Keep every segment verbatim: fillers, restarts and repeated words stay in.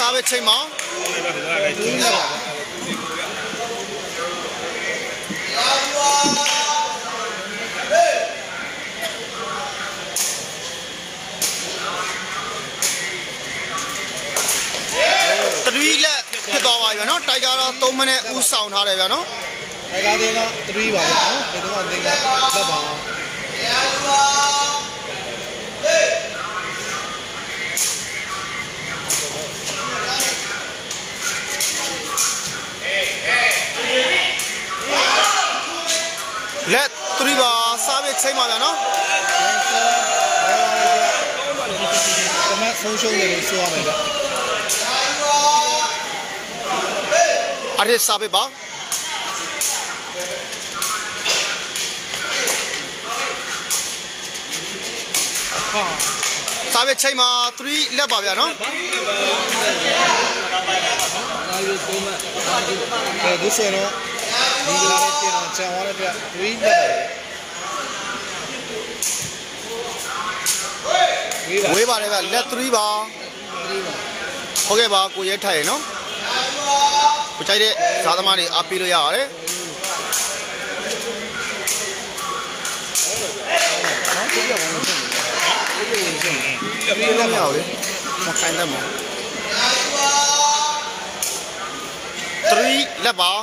စားပဲချိန်မှာတရီလက်ဖြစ်သွားပါပြီနော်တိုက်ကားတော့သုံးမိနစ်ဦးဆောင်ထားတယ်ဗျာနော်တိုက်ကားတွေကတရီပါဗျာနော်ဒီတော့တင်ကလက်ပါလက်တရီပါစားပဲချိန်ပါဗျာနော်တမတ်ဆုံးရှုံးတယ်လို့ဆိုရမယ်ဗျအဲ့ဒီစားပဲပါစားပဲချိန်မှာတရီလက်ပါဗျာနော်အဲဒီဆိုတော့ဒီကနေ့ကျန်ချန်သွားတဲ့အတွက်တရီလက်ဝေးပါတယ်ဗျလက်တရီပါဟုတ်ကဲ့ပါကိုရဲထိုင်ရနော်ကိုကြိုက်တဲ့ဇာသမားတွေအားပေးလို့ရပါတယ်နော်ပြပြဝင်ရှင်ပြပြဝင်ရှင်ပြပြလက်မရဘူးလေမခိုင်းတယ်မတရီလက်ပါ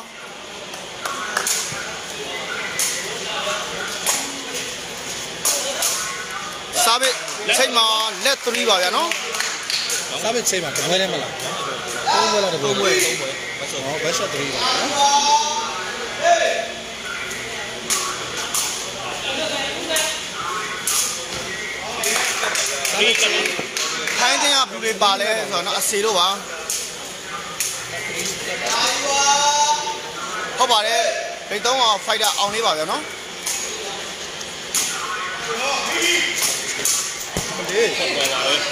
စားပဲချိန်မှာလက်တရီပါဗျာနော်စားပဲချိန်မှာတပွဲနဲ့မလားသုံးပွဲလားတပွဲသုံးပွဲသုံးပွဲဟောဘက်ရှက်တရီပါနော်ထိုင်းတင်ကဘလူးတွေပါလဲဆိုတော့အစီတို့ပါဟုတ်ပါတယ်ဘိတ်သုံးအောင်ဖိုက်တာအောင်လေးပါဗျာနော်ဒီဆက်သွားပါဦး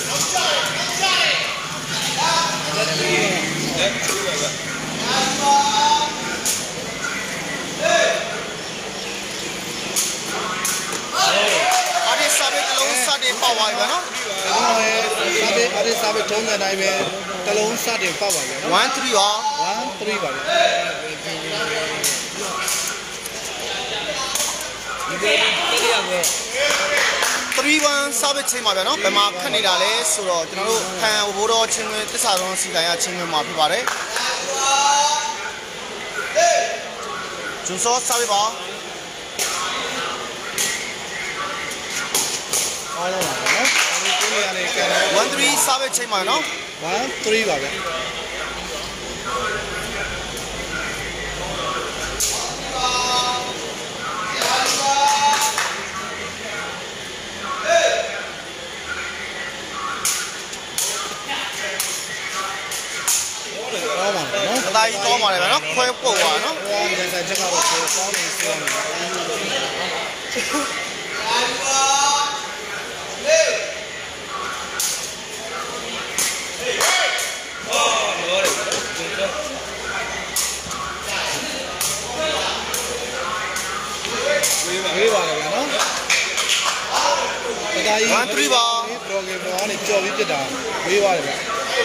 အားဒီစားပဲတလုံးစတင်ပေါက်သွားပြီဗျာနော်စားပဲအားဒီစားပဲထုံးတဲ့တိုင်းပဲတလုံးစတင်ပေါက်ပါဗျာနော် one three ပါ one three ပါဗျာဒီလိုတရပဲ three one စားပဲချိန်ပါဗျာနော်ဘယ်မှာခက်နေတာလဲဆိုတော့ကျွန်တော်တို့ဖန်ဘိုးတော်ချင်းတွင်တစ္ဆာတော်စီတိုင်းရချင်းတွင်မှာဖြစ်ပါတယ်ကျူစောစားပဲပါအားလုံးပါနော်ဒီကိုလေးရတယ်ကဲ one three စားပဲချိန်ပါနော် one three ပါဗျာတော့ပါနော်အသားကြီးတော့ပါတယ်ဗျာနော်ခွဲပုတ်သွားနော်ဟောဒီဆိုင်ချက်ကတော့ကောင်းနေစေအောင်ဝေးပါလေဗျာနော်အသားကြီး one three ပါ program တော့နေကြော်ပြီးပြစ်တာဝေးပါလေဗျာ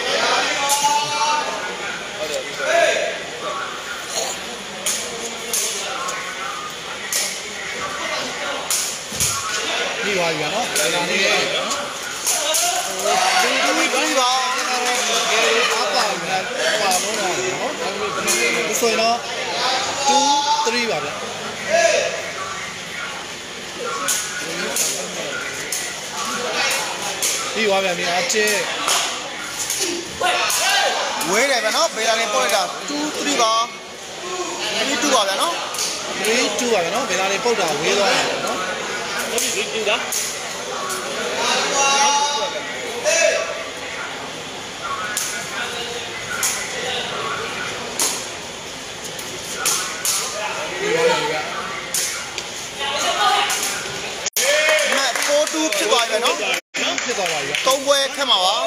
ဒီပါဗျာနော်ဒါနေနော်ဒီဒီဒီပါအားပါဗျာပါလို့နော်ဒီဆိုရင်တော့two threeပါဗျာဒီပါဗျာမြေအားချစ်ဝေးတယ်ဗျာနော်ဘေးလာနေပို့လိုက်တာtwo threeပါthree twoပါဗျာနော် three twoပါဗျာနော်ဘေးလာနေပုတ်တာဝေးသွားတယ်နော်ဟုတ်ပြီthree twoလားဒီပါဗျာမက်four twoဖြစ်သွားပြီနော်ဖြစ်သွားပါပြီသုံးပွဲခက်မှာပါ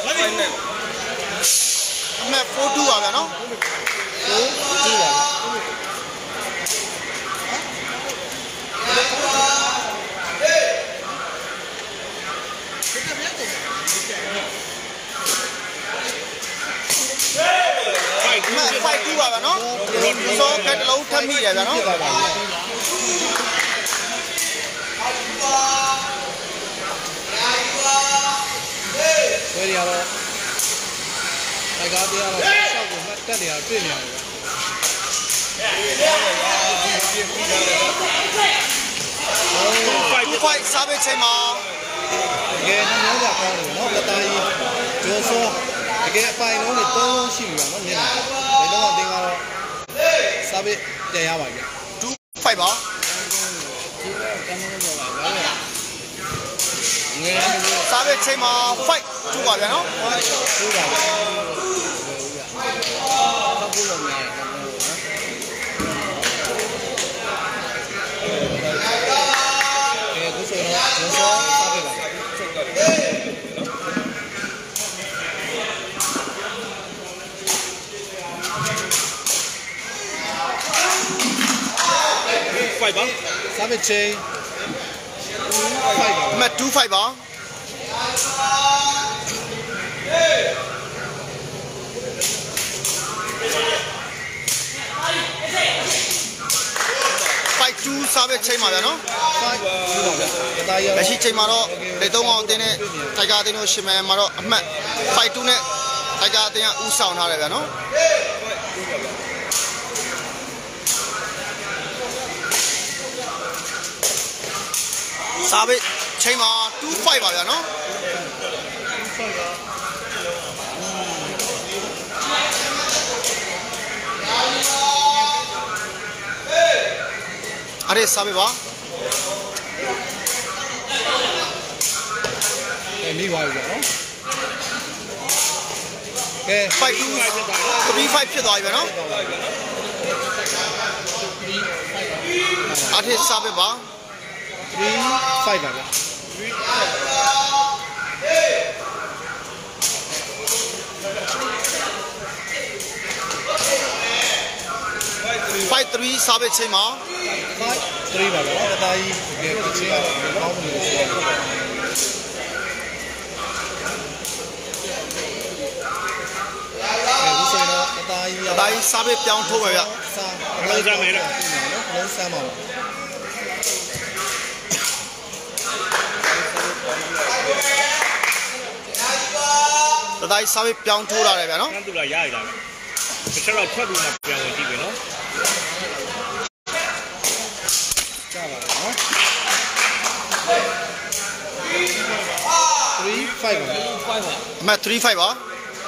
မက်four twoပါဗျာနော် four twoပါဗျာ fight two ပါဗျာနော်စောကတ်တလုံးထပ်မိတယ်ဗျာနော်ဝယ်ရတော့တိုက်ကားတရားတော့ရှောက်ကိုမှတ်တက်နေရတွေ့နေရတယ် two fight စားပေးချိန်မှာတကယ်နှမျိုးကကောင်းတယ်နော်တသားကြီးဂျိုးစောတကယ်အပိုင်လုံးတွေသုံးလုံးရှိပြီပါနော်မျက်နှာဒီတော့အတင်းကတော့စားပေးပြန်ရပါကြ two fight ပါစားပေးချိန်မှာ fight two ပါဗျာနော်ဟုတ်ပါဘူးဟုတ်ဘူးလို့များတယ်အဲခုဆိုတော့ဂျိုးစောစားပေးပါ fight ပါစားပေးချိန်အမှတ်two fight ပါfight two စားပေးချိန်ပါဗျာနော်လက်ရှိချိန်မှာတော့လေသုံးအောင်အတင်းနဲ့တိုက်ကားအတင်းတို့ရှင်မယ်မှာတော့အမှတ်fight twoနဲ့တိုက်ကားအတင်းကဥဆောင်ထားတယ်ဗျာနော်စားပေးချိန်မှာtwo fight ပါဗျာနော်အဲ့ဒါစားပေးပါအဲမိပါပြီဗျာနော်ကဲ fight two three fight ဖြစ်သွားပြီဗျာနော်အဲ့ဒါစားပေးပါ three five ပါဗျာ fight three စားပေးချိန်မှာ five three ပါဗျာတသားကြီးတကယ်ပြချင်းကတော့ကောင်းနေလို့ရှိရတယ်အဲဒီဆိုတော့တသားကြီးတသားကြီးစားပေးပြောင်းထိုးပါဗျာစားလုံးစားမယ်နော်လုံးစားမှာပါတသားကြီးစားပေးပြောင်းထိုးလာတယ်ဗျာနော်ဆန်းသူလာရရတာတစ်ချက်တော့ထွက်ပြီးမှပြန်ဝင်ကြည့်ပြီနော်ကြပါလားနော်three five ပါfiveပါအမှတ်three fiveပါ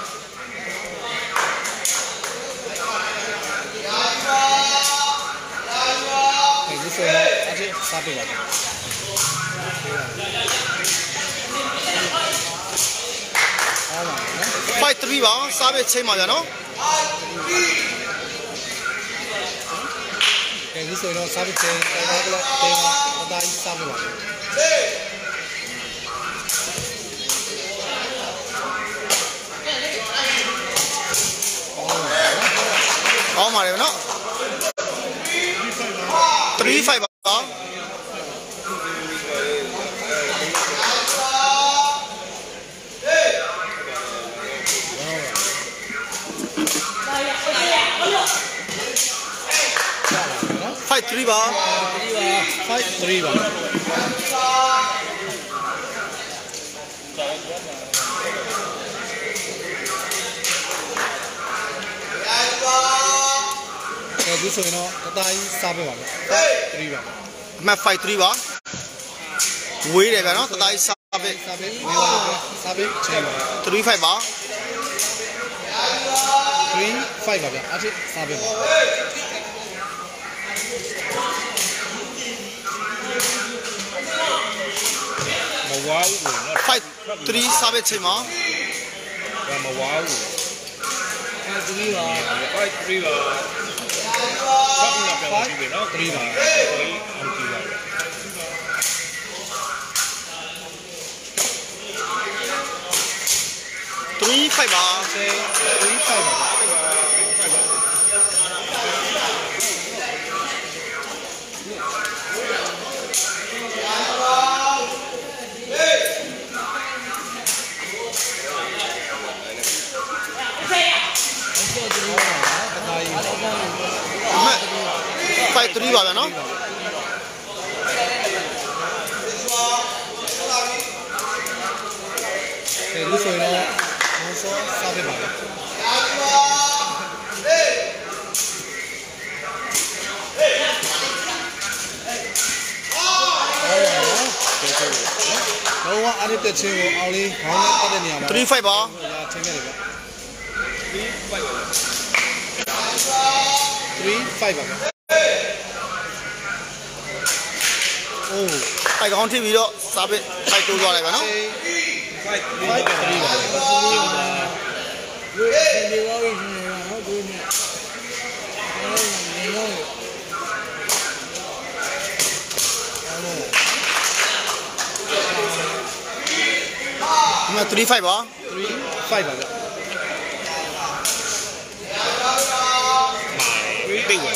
အဲဒီဆိုတော့အကျစားပေးပါမယ် fight three ပါစားပေးချိန်ပါဗျာနော်အဲဒီဆိုတော့စားပေးချိန်တော့ကတော့တင်ပါအသားကြီးစားပေးပါမယ်ကောင်းပါတယ်ဗျာနော်three fiveပါfight three ပါ fight three ပါအဲဒီဆိုရင်တော့တသားကြီးစားပေးပါမယ်threeပါအမှတ်fight threeပါဝေးတယ်ဗျာနော်တသားကြီးစားပေးစားပေးဝေးပါစားပေးချိန်ပါ three five ပါ three five ပါဗျာအဖြစ်စားပေးပါမဝါဘူးနော် fight three စားပေးချိန်မှာမဝါဘူး fight three ပါ fight three ပါဖတ်ပြီးတော့ပြန်ကြည့်ပြီနော်threeပါဟုတ်ကြည့်ပါ three five ပါ three five ပါတ five three ပါဗျာနော်အဲလူဆိုရင်တော့ဘောဆောစားပေးပါဗျာတော့အားရတဲ့ချင်းကိုအောင်လေးခေါင်းနဲ့ပတ်တဲ့နေရာမှာ three five ပါချင်းခဲ့တယ်ဗျthree five ပါဗျာโอ้တိုက်ကောင်းထိပြီးတော့စားပစ်တိုက်တိုးသွားလိုက်ဗျာနော် five three ပါဗျာဒီဝါရီနေရဟုတ်ဘူးနဲ့နေနေဒီမှာthree five ပါ three five ပါဗျာတိတ်ဝင်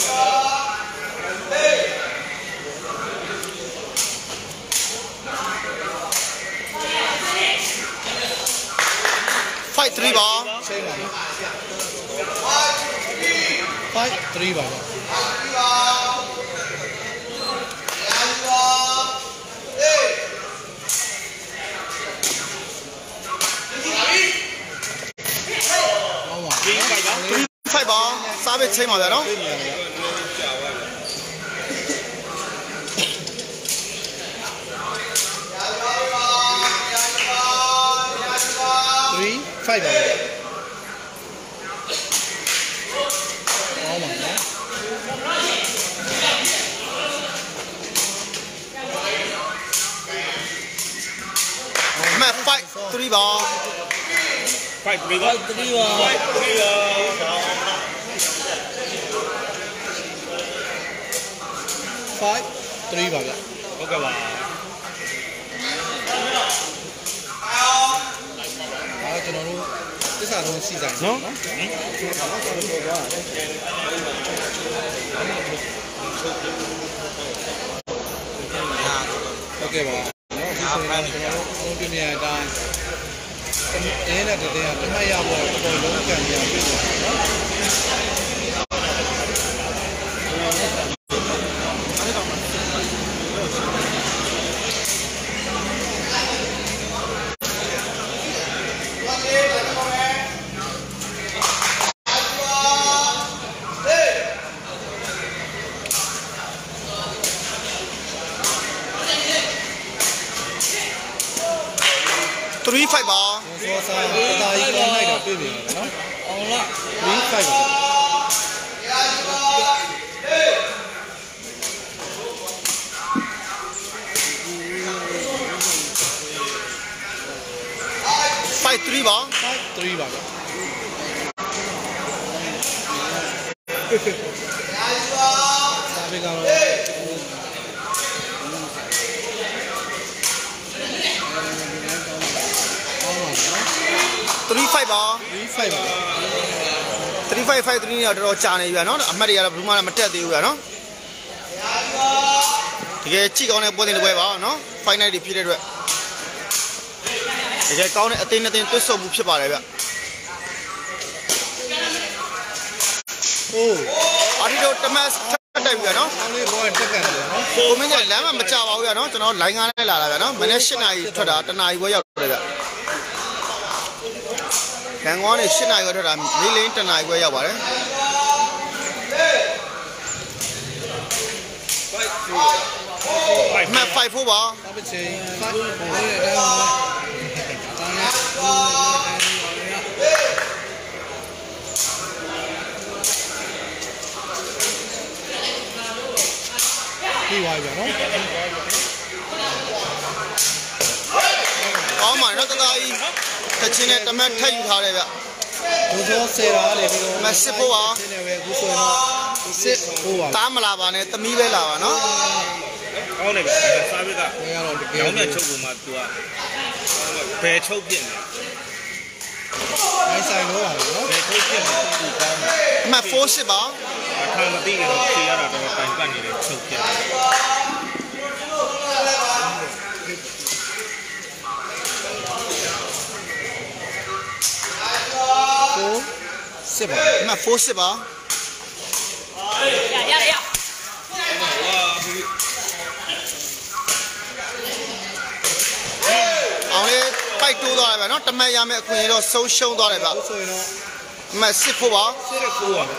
five three ပါချိန်ပါfive three ပါဗျာ five ပါစားပစ်ချိန်ပါဗျာနော် three five ပါဗျာအော်ပါနော်မ five three ပါ five three ပါ three ပါ five three ပါ five three ပါဗျာဟုတ်ကဲ့ပါအားကျွန်တော်တို့သစ္စာလုံးစီဆိုင်နော်ဟုတ်ကဲ့ပါနော်ဒီဆိုရင်ကျွန်တော်တို့အလုံးပြနေတဲ့အတိုင်းတင်းတဲ့တဲ့ကတမတ်ရဖို့တော်တော်လုံးကံရပြီနော် three five ပါဆောစားတာကြီးကောင်းလိုက်တော့တွေ့ပြီနော်အောင်လားthree five ပါ five three ပါ five three ပါဗျာစာပေကတော့ three five ပါ three five ပါ three five five three เนี่ยတော်တော်ကြာနေပြီဗျာနော်အမှတ်တွေကတော့ဘယ်မှမတက်သေးဘူးဗျာနော်တကယ်ကြည့်ကောင်းတဲ့ပွဲတင်တစ်ပွဲပါနော် final တွေဖြစ်တဲ့အတွက်တကယ်ကောင်းတဲ့အသင်းအသင်းတွတ်ဆုံမှုဖြစ်ပါတယ်ဗျအိုးအာဒီတော့တမတ်ထပ်တိုက်ပြီဗျာနော်အောင်လေးဘောတက်ကန်တယ်နော်ကိုမင်းကလမ်းမှာမကြပါဘူးဗျာနော်ကျွန်တော်လိုင်းကားနဲ့လာတာဗျာနော်မနေ့၈နာရီထွက်တာတနာရီခွဲရောက်တယ်ဗျရန်ကုန်ကနေ၈နာရီခွဲထွက်တာလေးလင်းတနာရီခွဲရောက်ပါတယ်မှတ်five fourပါအပချင်းfive fourရဲ့အတိုင်းပါဒီဝိုင်းဗျာနော်ကောင်းပါနော်တသားကြီးတချင်းနဲ့တမတ်ထပ်ယူထားတယ်ဗျဘိုးစောဆယ်ရာလေပြီးတော့မစစ်ဖို့ပါရှင်းနေပဲအခုဆိုရင်တော့စစ်ဖို့ပါတားမလာပါနဲ့သမီးပဲလာပါနော်ကောင်းတယ်ဗျစားပစ်ကဘယ်ကတော့တကယ်ရောင်းမြချုပ်ပုံမှာ तू ကဘယ်ချုပ်ပြစ်နေမိုင်းဆိုင်တော့ပါနော်ဘယ်ချုပ်ပြစ်နေ तू ကောင်းတယ်အမှတ်four sixပါအခါမသိကြတော့ဖြေရတာတော့တိုင်ပတ်နေတယ်ချုပ်ပြစ် four sixပါအမှတ်four sixပါရရရ fight တိုးသွားတယ်ဗျာနော်တမက်ရမယ်အခွင့်အရေးတော့ဆုံးရှုံးသွားတယ်ဗျာဆိုရင်တော့အမှတ်စစ်ဖို့ပါစစ်ရကိုပါ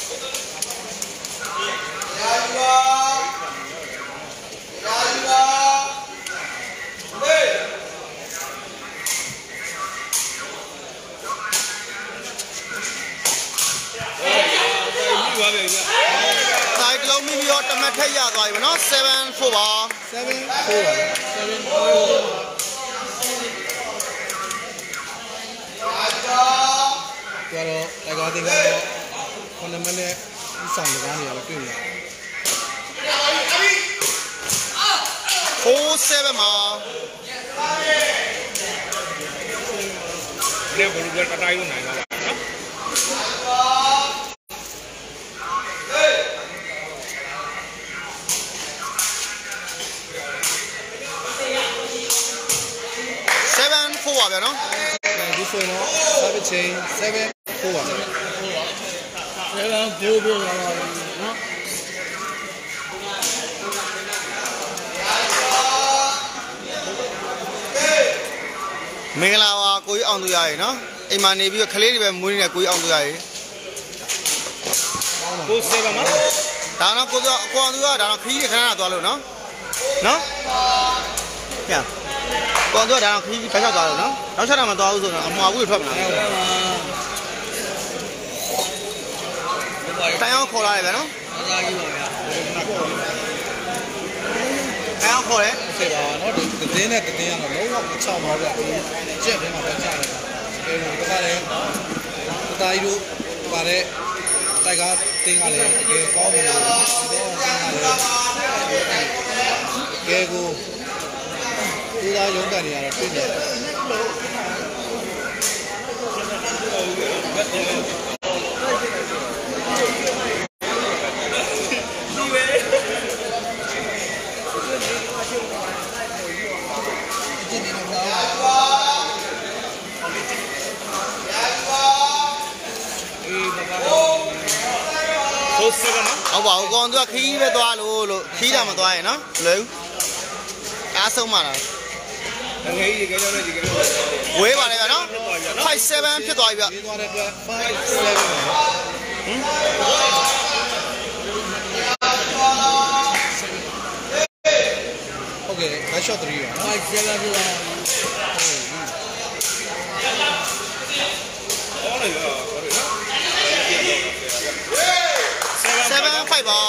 ရာယူပါရာယူပါဟေးတိုင်းလုံးမိပြီးတော့တမက်ထက်ရသွားပြီဗျာနော်seven fourပါ seven fourပါseven fourကျတော့တကားတင်ကတော့ခုနမနဲ့ဒီဆောင်တကားနေရတော့တွေ့နေရတယ် four sevenမှာဒီဘလူကတတိုင်းနိုင်ပါလား seven fourပါဗျာနော်ဒီဆိုရင်တော့ service chain seven fourပါ seven fourပြောလာပါနော်မင်္ဂလာပါကိုကြီးအောင်သူရရေနော်အိမ်မှာနေပြီးတော့ခလေးတွေပဲမွေးနေတဲ့ကိုကြီးအောင်သူရရေကိုsevenမှာဒါတော့ကိုကြီးကိုအောင်သူရဒါတော့ခကြီးတွေခဏခဏသွားလို့နော်နော်ညကိုအောင်သူရဒါတော့ခကြီးဘက်ချက်သွားလို့နော်နောက်ချက်တော့မသွားဘူးဆိုတော့အမှားဘူးထွက်မလားတိုင်အောင်ခေါ်လာတယ်ဗျာနော်အားသားကြီးပါဗျာတိုင်အောင်ခေါ်တယ်ဆက်ပါနော်ဒီတင်းနဲ့တင်းကတော့လုံးဝမချောင်ပါဘူးဗျာကျက်ထဲမှာပဲကြားတယ်အဲဒီကလည်းတသားကြီးတို့ပါတဲ့တိုက်ကားတင်းကလည်းတကယ်ကောင်းတယ်လို့တော့တင်းကလည်းကဲကိုဒီသားရုံးကန်နေရတော့တွေ့တယ်ဟုတ်ပါဘူးကောင်သူကခီးပဲသွားလို့လို့ခီးတာမသွားရင်နော်လွယ်ဘူးအားဆုံးပါလားငယ်ကြီးကြကြောင်းနဲ့ဒီကနေ့ဝေးပါလေဗျာနော်five sevenဖြစ်သွားပြီဗျပြီးသွားတဲ့အတွက်five sevenဟင်โอเค back shot three ပါ five sevenဖြစ်သွားဟောလေဗျာဟုတ်တယ်နော် seven fiveပါ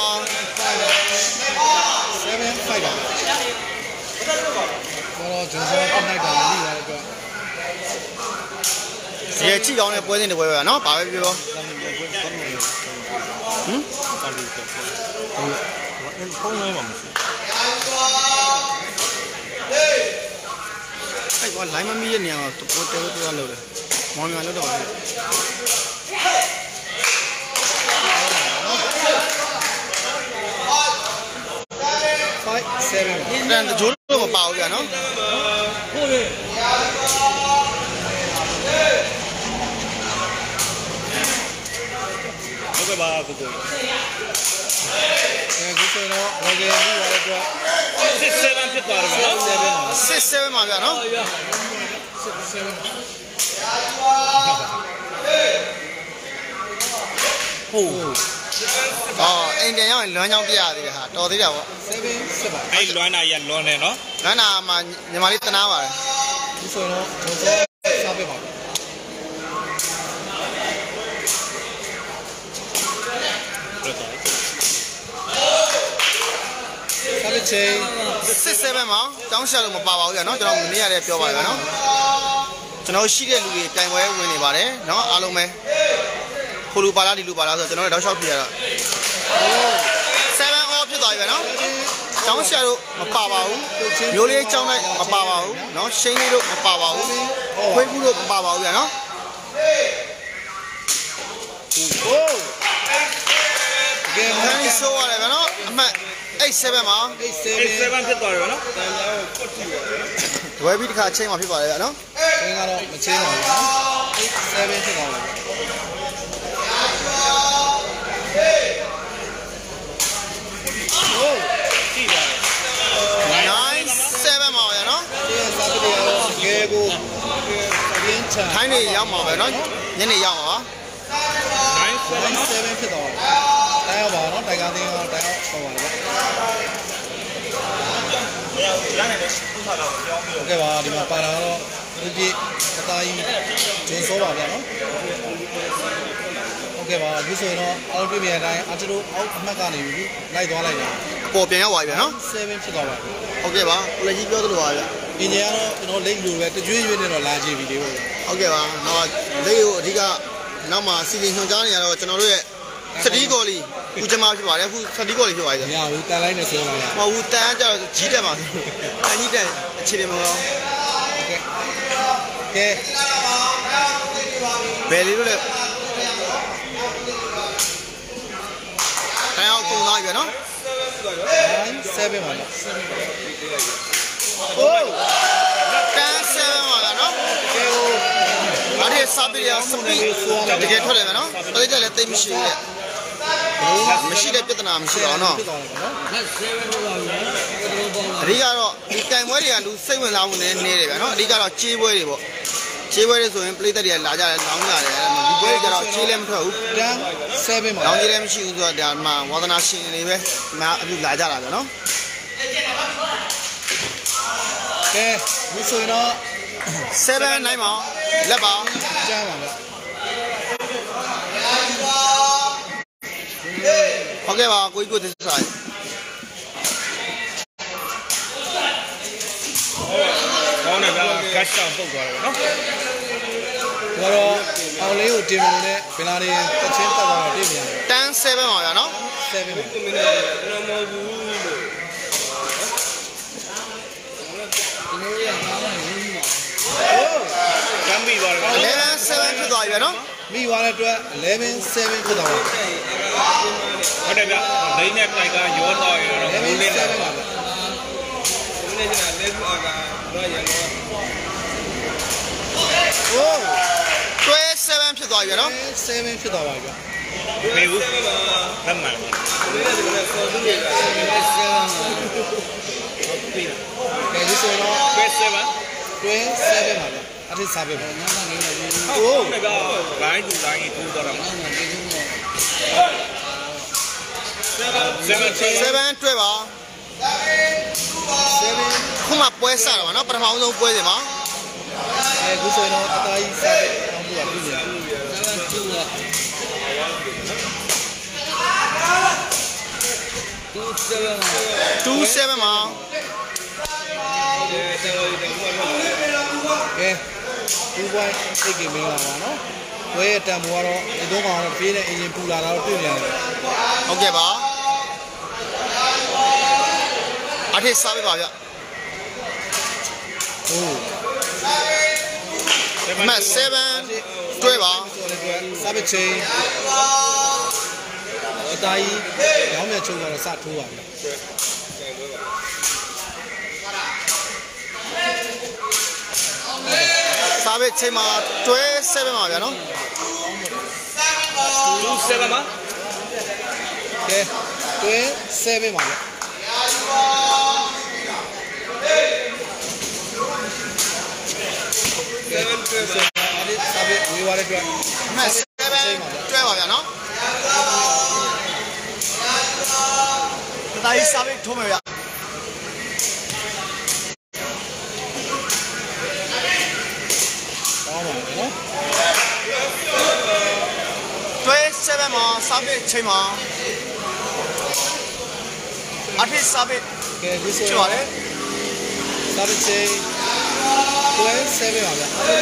seven fiveပါတော့ကျွန်တော်ကနိုင်တာနေရတဲ့အတွက်ရေချိကောင်းတဲ့ပွဲစဉ်တွေပွဲပဲနော်ဘာပဲပြောဟမ်ဖုန်းလိုက်ပါမရှိအဲ့ကွာလိုင်းမမီးရဲ့နေရာမှာပိုတဲလို့ပြောလို့တယ်မောင်မြန်လို့တော့ပါ five seven တန်ကြိုးလို့မပါဘူးဗျာနော်ဟုတ်တယ်ဟုတ်ကဲ့ပါကိုကိုအဲဒီဆိုတော့ဘောဂယ်ပြီးရတဲ့အတွက် six sevenဖြစ်သွားတယ်ဗျာ six sevenပါဗျာနော် six seven ဟုတ်အော်အိမ်ပြန်ရောက်ရင်လွမ်းချောင်းပြရသေးတယ်ဟာတော်သေးတယ်ဗော seven seven အဲ့လွမ်းတာရလွမ်းတယ်နော်လွမ်းတာမှာညီမလေးတနာပါတယ်ဒီဆိုတော့ကျွန်တော်စားပေးပါစားပေးချေ six sevenမှာတောင်းရှာလို့မပါပါဘူးကြာနော်ကျွန်တော်မနေ့ရတယ်ပြောပါရနော်ကျွန်တော်ရှိတဲ့လူတွေတိုင်ပွဲဝင်နေပါတယ်နော်အားလုံးပဲခိုလူပါလားဒီလူပါလားဆိုတော့ကျွန်တော်တို့တောက်လျှောက်ပြရတော့seven all ဖြစ်သွားပြီပဲနော်ကျောင်းဆရာတို့မပါပါဘူးမျိုးလေးကျောင်းလိုက်မပါပါဘူးနော်ရှိန်းလေးတို့မပါပါဘူးခွေးကူးတို့မပါပါဘူးဗျာနော်ဟိုးကဲမင်းဆိုရတယ်ဗျာနော်အမှတ်eight sevenမှာ eight sevenဖြစ်သွားတယ်ဗျာနော်တန်ကြောကိုတ်ကြည့်ပါဝယ်ပြီးတစ်ခါချိန်မှာဖြစ်ပါတယ်ဗျာနော်အင်းကတော့မချိန်ပါဘူးနော်eight sevenဖြစ်သွားတယ် nine seven ပါဗျာနော်ဒီကစားပြီးတော့ကဲကိုနေ့ရောက်မှာပဲနော်ညနေရောက်မှာပါ nine seven ဖြစ်သွားတယ်တိုင်းရောက်ပါတော့တိုင်ကာတင်းကတော့တိုင်းရောက်ပေါ်ပါလေရနိုင်တယ်ဥစားတော့ပြောပြီးတော့ကဲပါဒီမှာပါလာတော့ဒီပြအသားကြီးဂျွန်စောပါဗျာနော်ဟုတ်ကဲ့ပါဒီဆိုရင်တော့အောက်ပြပြအတိုင်းအတူတူအောက်အမှတ်ကနေပြီးလိုက်သွားလိုက်တယ်ပေါ်ပြန်ရောက်ပါပြီနော် seven ဖြစ်သွားပါပြီဟုတ်ကဲ့ပါကိုလည်းကြီးပြောသလိုပါဗျအင်ဂျင်ကတော့ကျွန်တော်လိမ့်လို့ပဲတကြွေးရွေးနေတော့လာကြည့်ပြီလေဟုတ်ဟုတ်ကဲ့ပါတော့လေးကိုအဓိကနောက်မှာစီစဉ်ညွှန်ကြားနေရတော့ကျွန်တော်တို့ရဲ့စတီကော်လီခုကျမဖြစ်ပါတယ်အခုစတီကော်လီဖြစ်ပါတယ်မရဘူးတန်လိုက်နေဆိုတော့လားမဟုတ်ဘူးတန်းကြတော့ကြီးတက်ပါတန်းကြီးတက်အခြေတယ်မဟုတ်ကဲကဲဘယ်လေးလို့လဲတိုင်းအောင်ကုန်သွားပြီနော် nine seven ပါလားโอ้တန်းဆယ်ပါလားနော်ကဲဟိုအဲ့ဒီစာပေရစပီတကယ်ထွက်တယ်မယ်နော်အဲ့ဒီလည်းတိတ်မရှိရဲ့မရှိတဲ့ပြဿနာမရှိတော့နော်ဖြစ်သွားတယ်နော်အဓိကတော့ဒီတိုင်ပွဲတွေကလူစိတ်ဝင်စားမှုနည်းနေတယ်ဗျာနော်အဓိကတော့ချေးပွဲတွေပေါ့ချေးပွဲတွေဆိုရင်ပရိသတ်တွေကလာကြတယ်လောင်းကြတယ်ဒီပွဲတွေကျတော့ချေးလည်းမထွက်ဘူး ten seven ပါလောင်းကြီးလည်းမရှိဘူးဆိုတော့ဒါမှဝါသနာရှင်တွေပဲမအခုလာကြတာဗျာနော်ကဲဒီဆိုရင်တော့ seven nine ပါလက်ပါကျမ်းပါဗျဟုတ်ကဲ့ပါကိုကြီးကိုသစ္စာကောင်းတယ်ဗျာ cash တောင်ပုတ်သွားတယ်နော်ဒါတော့အောင်လေးကိုတင်မလို့နဲ့ဘင်လာတွေတက်ချင်းတက်သွားတော့တွေ့ပြန်တယ် ten seven ပါဗျာနော် seven ပါကမ်းပြီးသွားတယ် eleven seven ဖြစ်သွားပြီဗျာနော်မိသွားတဲ့အတွက်eleven sevenဖြစ်သွားပါဟုတ်တယ်ဗျာဒိန်းနဲ့တိုက်ကရောတော့ရတော့ဘူးလေးနဲ့ seven ပါဗျโอ้twelve seven ဖြစ်သွားပြီဗျာနော် seven ဖြစ်သွားပါဗျမေဘူးလက်မှန်ပါကဲဒီဆိုတော့ twelve seven twelve seven ပါဗျအထက်စားပဲပါโอ้က line to line တူတော့တာseven seven တွဲပါ seven ခုမှပွဲစတော့ဗောနော်ပထမဆုံးပွဲစီမှာအဲဒီဆိုရင်တော့အသားကြီးစားပဲအောင်ပြရပြီဗျ two seven မှာကဲtwo point eight ကမင်းလာပါနော်ဝဲရဲ့တန်ဖိုးကတော့ဒီတော့ကတော့ပြေးတဲ့အင်ဂျင်ပူလာတာတော့တွေ့ပြန်တယ်ဟုတ်ကဲ့ပါအထက်စားပေးပါဗျဟိုအမှတ်seven တွဲပါစားပဲချင်းအသားကြီးရောင်းမြချုံကတော့စထိုးပါဗျစားပေးချိန်မှာတွဲsevenပါဗျာနော် two seven မှာကဲတွဲsevenပါဗျ seven တွဲပါအဲ့ဒီစားပဲဝေးသွားတဲ့အတွက်အမှတ်seven တွဲပါဗျာနော်တသားကြီးစားပေးထိုးမယ်ဗျကောင်းပါပြီနော်တွဲsevenမှာစားပေးချိန်မှာအထက်စားပေးကဲဒီဆိုချွာလေစားပဲချင်းတွဲsevenပါဗျစားပဲ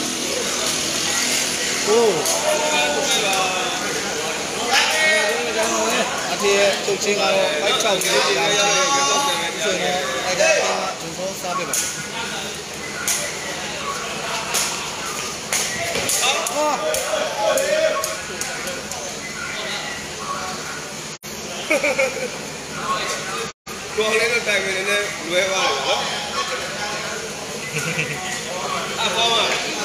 ဟိုအထေးချုပ်ချင်းကတော့five sixလေးလာတယ်ဆိုရင်တော့အဲ့ဒါကဂျုံသောစားပဲပါတော်လေးတော့တိုင်ပင်နေနဲ့လွဲသွားတယ်နော်အဖောင်းပါ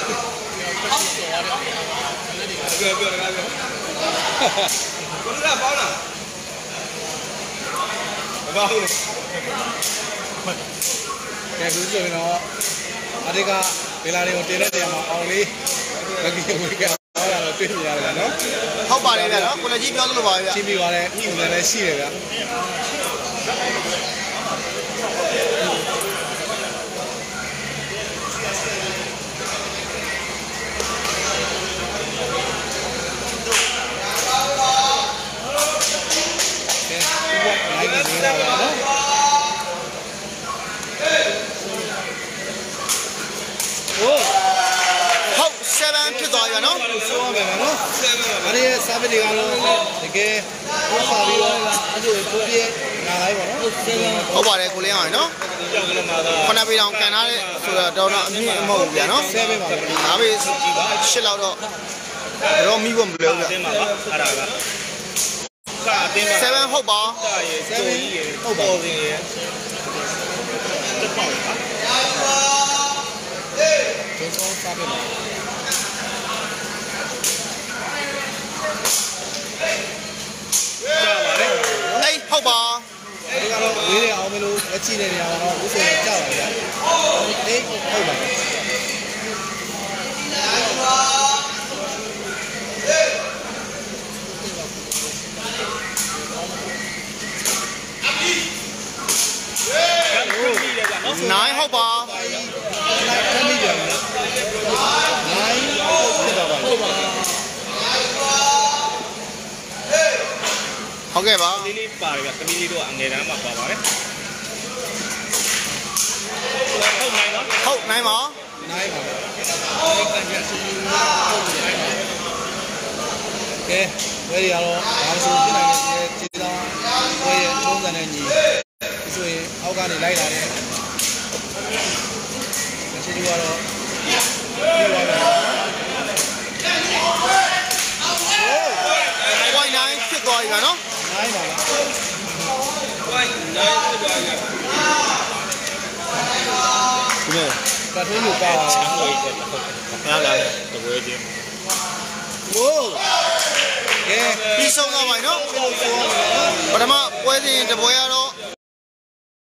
ပြောပြောပြောပြောဘယ်လိုပေါင်းလားမပေါင်းဘူးကဲကဲဘူးဆိုရင်တော့အတိကဘယ်လာတွေကိုတင်တဲ့နေရာမှာအောင်လေးမကြီးဝေးကဟောရတော့တွေ့နေရတယ်နော်ဟုတ်ပါတယ်ဗျာနော်ကိုလည်းကြီးပြောသလိုပါပဲဗျာချင်းပြီးသွားတဲ့ပုံစံလည်းရှိတယ်ဗျာဟုတ်7ဖြစ်သွားပြီနော်ဆိုရမယ်နော်အဲ့ဒီစာပေတွေကတော့တကယ်ဟောပါပြီးတော့အဲ့ဒီပိုးပြည့်လာလိုက်ပါနော်ဟုတ်ပါတယ်ကိုလင်းအောင်နော်ခဏပေးအောင်ကန်ထားတဲ့ဆိုတော့တော့အမြင့်မဟုတ်ဘူးဗျာနော် 7ပါပဲဒါပေရှစ်လောက်တော့တော့မိဖို့မလွယ်ဘူးဗျာအတင်းပါပါအဲ့ဒါကကအတင်းပါ 7ဟုတ်ပါ 7ဟုတ်ပါဘူးရေတက်ပေါ့ပါဒီကောစာပေပါကြာပါလေအေးဟုတ်ပါဒီကတော့ဝေးရအောင်မလို့လက်ချနေနေရတော့ဥဆိုကြောက်ပါဗျာအေးဟုတ်ပါ 9ဟုတ်ပါလိုက်ခမိတယ်9ဖြစ်တော့ပါဟုတ်ပါဟုတ်ကဲ့ပါလေးလေးပါတယ်ဗျသမီးလေးတို့ကအငယ်တန်းမှာပါပါတယ်ဟုတ်နိုင်နော်ဟုတ်နိုင်ပါနိုင်ပါအဲ့ကန်ကျစီဟုတ်နိုင်ပါကဲဝေးရတော့ဘာလို့ဖြစ်နိုင်လဲခြေသားဝေးရထုံးစံနဲ့ညီဆိုရင်အောက်ကနေလိုက်လာတယ်ခြေတူကတော့ပြီးသွားတယ်ဝိုင်းနိုင်ဖြစ်သွားပြီနော်နိုင်ပါလားဝိုင်းနိုင်ဖြစ်သွားပြီဒီမဲ့ကထွေးယူပါချမ်းလို့ရတယ်ဟုတ်လားတပွဲချင်းဝိုးကဲပြီးဆုံးသွားပါပြီနော်ပထမပွဲစဉ်တပွဲကတော့